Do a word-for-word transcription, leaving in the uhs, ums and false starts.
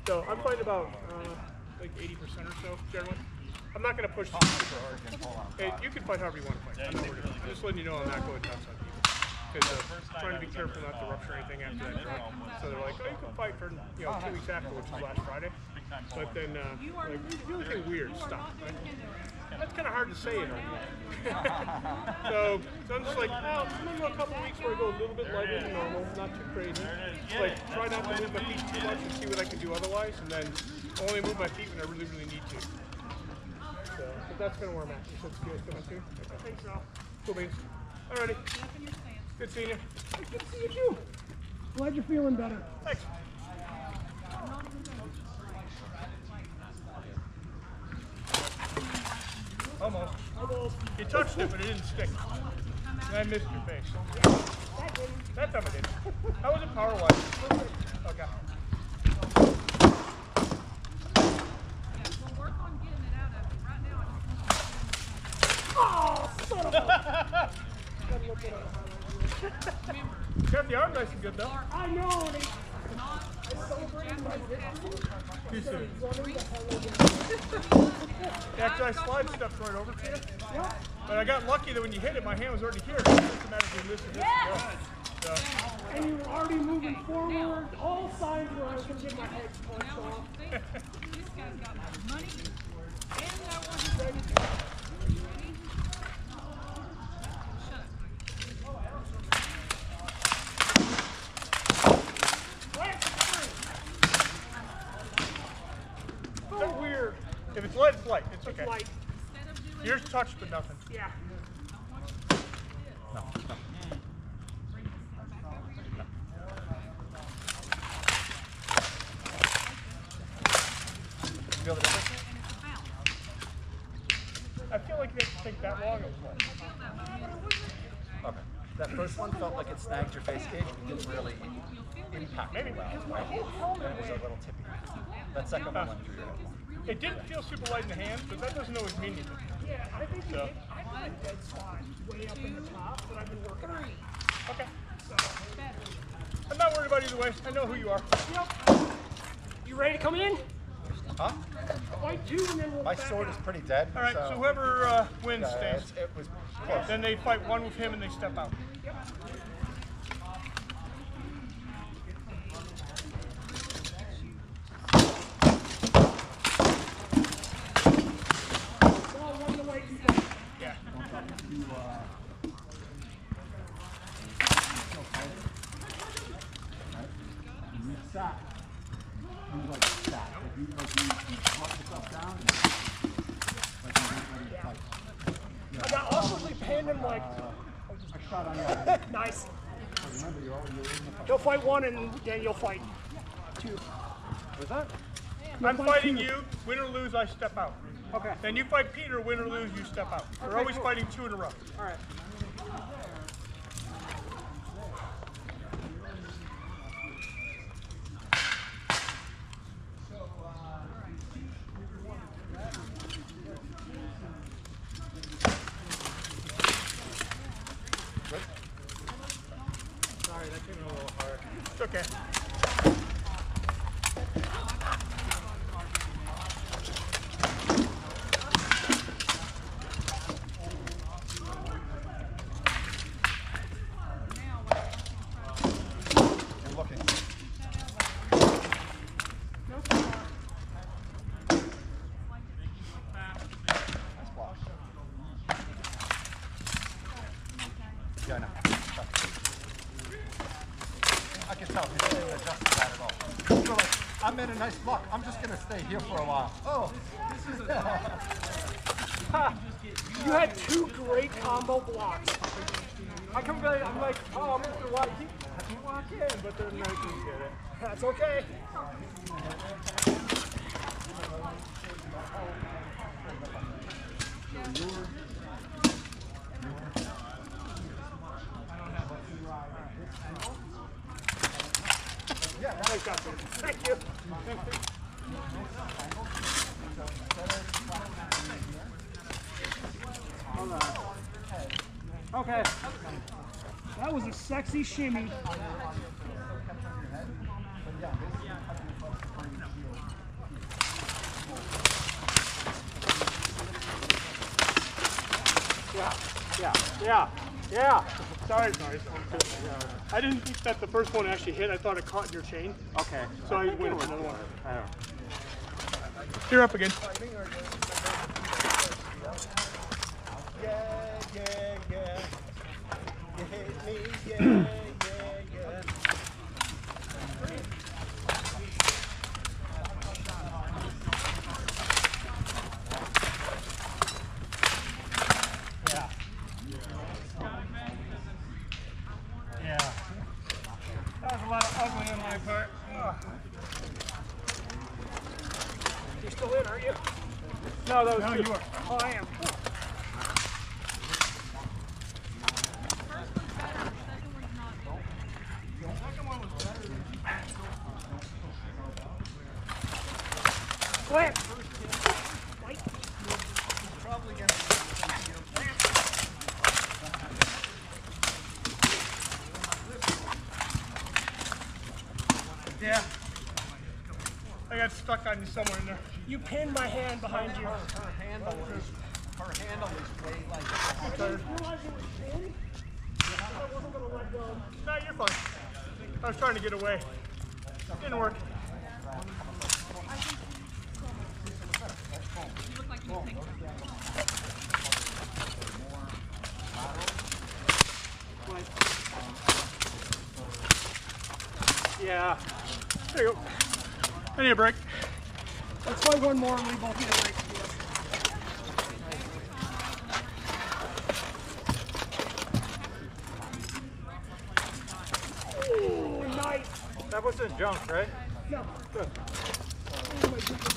So I'm fighting about uh, like eighty percent or so generally. I'm not going to push super hard. Hey, you can fight however you want to fight. I'm not worried. I'm just letting you know I'm not going nuts on people. Because uh, trying to be careful not to rupture anything after that drop. So they're like, oh, you can fight for you know two weeks after, which was last Friday. But then, uh, like, you do anything weird, stop. Right? That's kind of hard to say in our so, so I'm just like, well, maybe a couple weeks where I go a little bit lighter than normal, not too crazy. Just like, try not to move my feet too much and see what I can do otherwise, and then only move my feet when I really, really need to. So, but that's kind of where I'm at. You said skills coming too? Thanks, Al. Cool beans. Alrighty. Good seeing you. Good to see you too. Glad you're feeling better. Thanks. Almost. Almost. You touched it, but it didn't stick. And I missed your face. That time I did. How was it power-wise? Okay. Oh, son of a... You got the arm nice and good, though. I know. They, I celebrated my victory. Too soon. Yeah, because I slide stepped right over to you. Yep. But I got lucky that when you hit it, my hand was already here. It systematically lifted this Yes. so. And you were already moving forward. All signs were I was going to get my head punched off. This guy's got my money, and I want to ready to go. So weird. If it's light, it's light. It's okay. It's light. Yours touched, but nothing. Yeah. No. no. Feel the difference? I feel like it didn't take that long. Okay. That first one felt like it snagged your face cage, but didn't really impact Maybe. you well. Right? And it was a little tippy. That second one went through your head. It didn't feel super light in the hands, but that doesn't always mean anything. Yeah, I think So. it, I got a dead spot way up in the top that I've been working on. Okay. So, I'm not worried about either way. I know who you are. yep. You ready to come in? Huh? Fight two and then we'll My back sword out. is pretty dead. All right, so, so whoever uh, wins uh, stays. it, it was close. Then they fight one with him and they step out. Yep. Ball run the way you go. Yeah. Sat. You like sat. Like you, like you, you brought yourself down. Like you weren't ready to fight. I got awkwardly pinned and like, I shot on your head. nice. Remember, you're always in the fight. He'll fight one and then you'll fight two. Was that? I'm fight fighting two. you. Win or lose, I step out. Okay. Then you fight Peter. Win or lose, you step out. We're Okay, always cool. fighting two in a row. All right. Sorry, that came in a little hard. It's okay. You're looking. Nice block. Yeah, I know. I can tell he didn't adjust to that at all. You're like, I'm in a nice block. I'm just going to stay here for a while. Oh, this is Ha! You had two great combo blocks. I come back, I'm like, oh, Mister White, you, you walk in, but then I can get it. That's okay. yeah, Thank God. Thank you. Okay. That was a sexy shimmy. Yeah, yeah. Sorry, sorry, sorry. I didn't think that the first one actually hit. I thought it caught in your chain. Okay. So I went with another one. I don't know. You're up again. Yeah, yeah, yeah. You hate me, yeah, yeah, yeah. Yeah. Yeah. That was a lot of ugly on my part. You're still in, aren't you? No, that was No, two. you are. Oh, I am. Quick! Yeah. I got stuck on you somewhere in there. You pinned my hand behind you. Her handle is, her handle is way like. I didn't realize it was pinned. I wasn't going to let go. No, you're fine. I was trying to get away. Didn't work. You look like you think Yeah. There you go. I need a break. Let's play one more and we both need a break. Ooh, nice. That wasn't junk, right? No. Good. Oh my goodness.